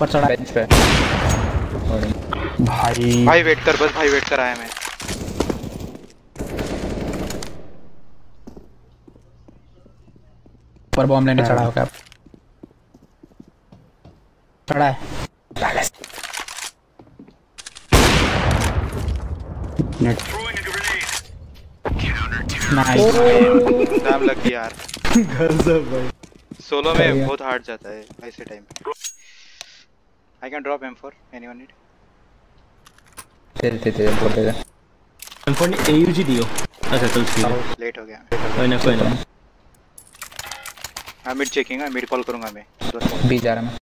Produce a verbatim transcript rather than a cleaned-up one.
ऊपर चढ़ा बेंच पे भाई भाई वेट कर, बस भाई वेट कर, आया मैं। ऊपर बॉम्ब लेने चढ़ा हो क्या? चढ़ा है नाइस। टाइम लग गया यार। गजब भाई। सोलो में बहुत हार्ड जाता है ऐसे time. I can drop M four, anyone need? चल चल चल बोल दे। एम फोर ने एयूजी दियो। अच्छा चल ठीक है, लेट हो गया। कोई ना कोई ना। मैं मिड चेकिंग है, मिड कॉल करूंगा मैं। बी जा रहा मैं।